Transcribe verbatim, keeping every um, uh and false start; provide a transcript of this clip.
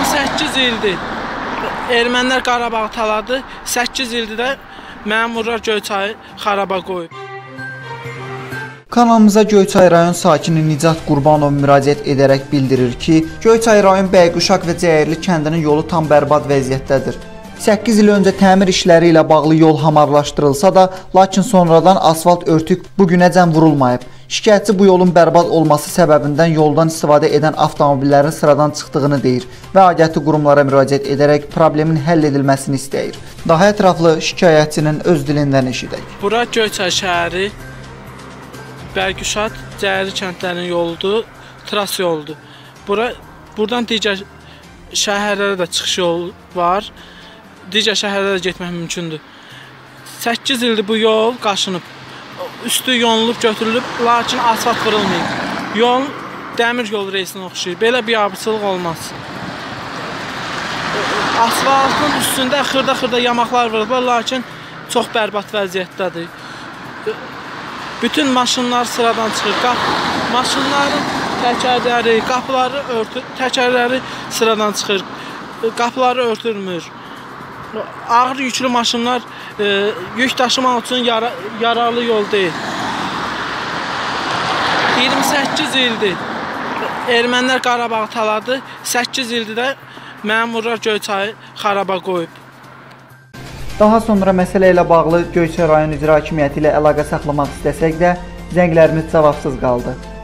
səkkiz ildir ermənilər Qarabağı taladı, səkkiz ildir də məmurlar Göyçayı xaraba qoyub. Kanalımıza Göyçay rayon sakini Nicat Qurbanov müraciət edərək bildirir ki, Göyçay rayon Bəygüşaq və Cəyirli kəndinin yolu tam bərbad vəziyyətdədir. səkkiz il öncə təmir işləri ilə bağlı yol hamarlaşdırılsa da, lakin sonradan asfalt örtük bugünəcən vurulmayıb. Şikayətçi bu yolun bərbad olması səbəbindən yoldan istifadə edən avtomobillərin sıradan çıxdığını deyir və aidiyyatı qurumlara müraciət edərək problemin həll edilməsini istəyir. Daha ətraflı şikayətçinin öz dilindən eşidək. Bura Göyçay şəhəri, Bəygüşaq, Cəyirli kəndlərinin yoludur, tras yoludur. Bura, buradan digər şəhərlərə də çıxış yolu var. Digər şəhərlərə getmək mümkündür. səkkiz ildir bu yol qaşınıb. Üstü yonulub, götürülüb, lakin asfalt vurulmayıb. Yol dəmir yol reysinə oxşayır. Belə bir abıçılıq olmaz. Asfaltın üstündə xırda-xırda yamaqlar vurulublar, lakin çox bərbad vəziyyətdədir. Bütün maşınlar sıradan çıxır. Maşınların təkərləri, qapıları örtür, təkərləri sıradan çıxır. Qapıları örtülmür. Ağır yüklü maşınlar e, yük daşımaq üçün yara, yararlı yol deyil. iyirmi səkkiz ildir ermənilər Qarabağı taladı, səkkiz ildir də məmurlar Göyçayı xaraba qoyub. Daha sonra məsələ ilə bağlı Göyçay rayon icra hakimiyyəti ilə əlaqə saxlamaq istəsək də, zənglərimiz cavabsız qaldı.